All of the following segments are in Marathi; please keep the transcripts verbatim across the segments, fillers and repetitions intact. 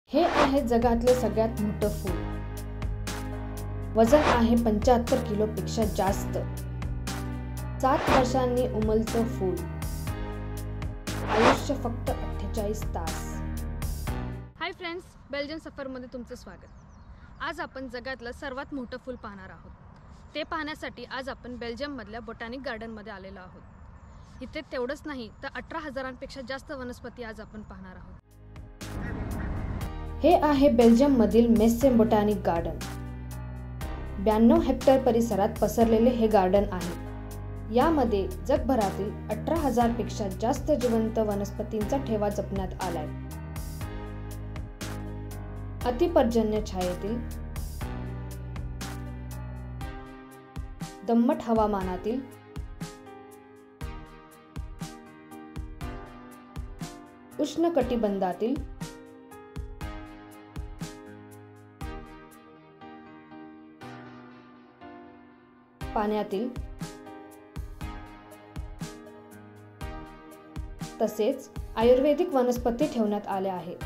हे आहे जगातलं सगळ्यात मोठं फूल। वजन आहे पंच्याहत्तर किलोपेक्षा जास्त। सात वर्षांनी उमलतं फूल। आयुष्य फक्त अठ्ठेचाळीस तास। हाय फ्रेंड्स, बेल्जियन सफरमध्ये तुमचं स्वागत। आज आपण जगातलं सर्वात मोठं फूल पाहणार आहोत। ते पाहण्यासाठी आज आपण बेल्जियममधल्या बोटॅनिक गार्डनमध्ये आलेलो आहोत। इथे तेवढंच नाही तर अठरा हजारांपेक्षा जास्त वनस्पती आज आपण पाहणार आहोत। हे आहे बेल्जियममधील मेस्से बोटॅनिक गार्डन। ब्याण्णव हेक्टर परिसरात पसरलेले हे गार्डन आहे। यामध्ये जगभरातील अठरा हजार पेक्षा जास्त जिवंत वनस्पतींचा ठेवा जपण्यात आलाय। अतिपर्जन्य छायेतील, दमट हवामानातील, उष्णकटिबंधातील, पाण्यातील तसेच आयुर्वेदिक वनस्पती ठेवण्यात आल्या आहेत।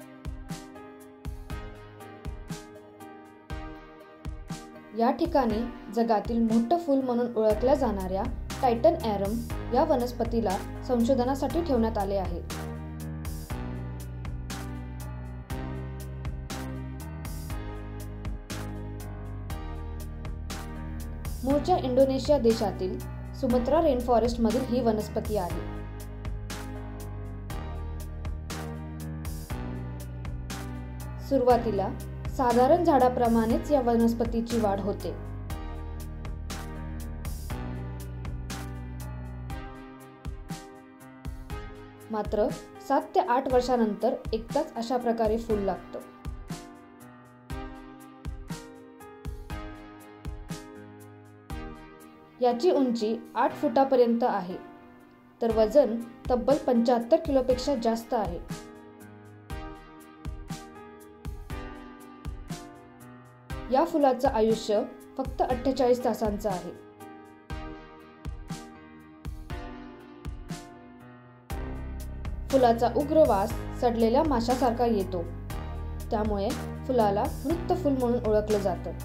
या ठिकाणी जगातील मोठं फूल म्हणून ओळखल्या जाणाऱ्या टायटन ॲरम या वनस्पतीला संशोधनासाठी ठेवण्यात आले आहे। मूळच्या इंडोनेशिया देशातील सुमत्रा रेनफॉरेस्ट मधील ही वनस्पती आहे। सुरुवातीला साधारण झाडाप्रमाणेच या वनस्पतीची वाढ होते। मात्र सात ते आठ वर्षानंतर एकदाच अशा प्रकारे फूल लागतं। याची उंची आठ फुटापर्यंत आहे, तर वजन तब्बल पंच्याहत्तर किलोपेक्षा जास्त आहे। या फुलाचं आयुष्य फक्त अठ्ठेचाळीस तासांचं आहे। फुलाचा उग्र वास सडलेल्या माशासारखा येतो, त्यामुळे फुलाला मृत फूल म्हणून ओळखलं जातं।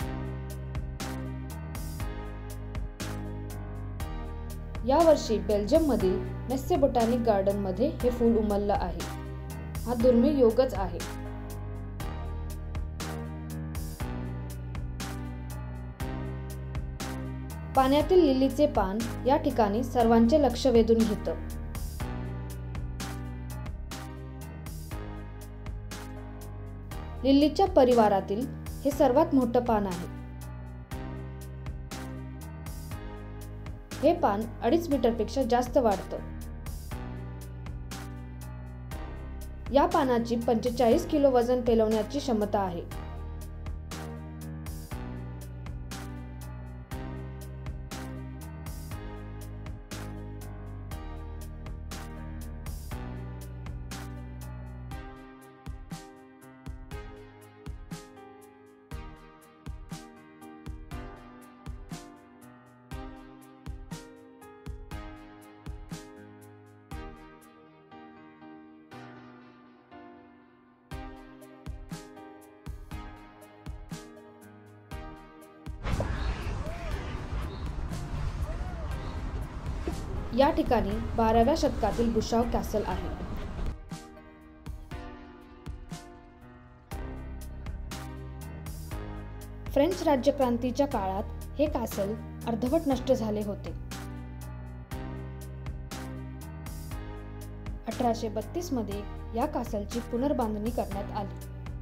या वर्षी बेल्जियममधील मेस्से बोटॅनिक गार्डन मध्ये हे फूल उमललं आहे। हा दुर्मिळ योगच आहे। पाण्यातील लिलीचे पान या ठिकाणी सर्वांचे लक्ष वेधून घेतं। लिलीच्या परिवारातील हे सर्वात मोठं पान आहे। हे पान अडीच मीटर पेक्षा जास्त वाढतं। या पानाची पंचेचाळीस किलो वजन पेलवण्याची क्षमता आहे। या ठिकाणी बाराव्या शतकातील बुशाव कॅसल आहे। फ्रेंच राज्यक्रांतीच्या काळात हे कॅसल अर्धवट नष्ट झाले होते। अठराशे बत्तीस मध्ये या कॅसलची पुनर्बांधणी करण्यात आली।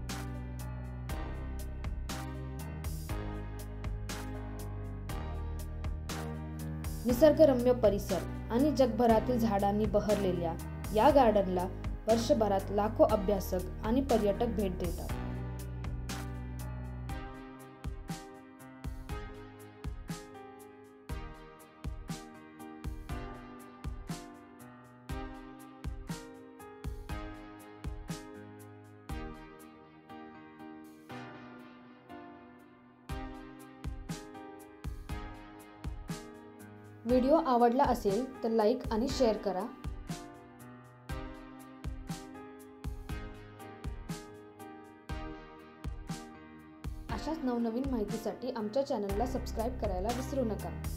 निसर्गरम्य परिसर आणि जगभरातील झाडांनी बहरलेल्या या गार्डनला वर्षभरात लाखो अभ्यासक आणि पर्यटक भेट देतात। व्हिडिओ आवडला असेल तर लाईक आणि शेअर करा। अशाच नवनवीन माहितीसाठी आमच्या चॅनलला सबस्क्राईब करायला विसरू नका.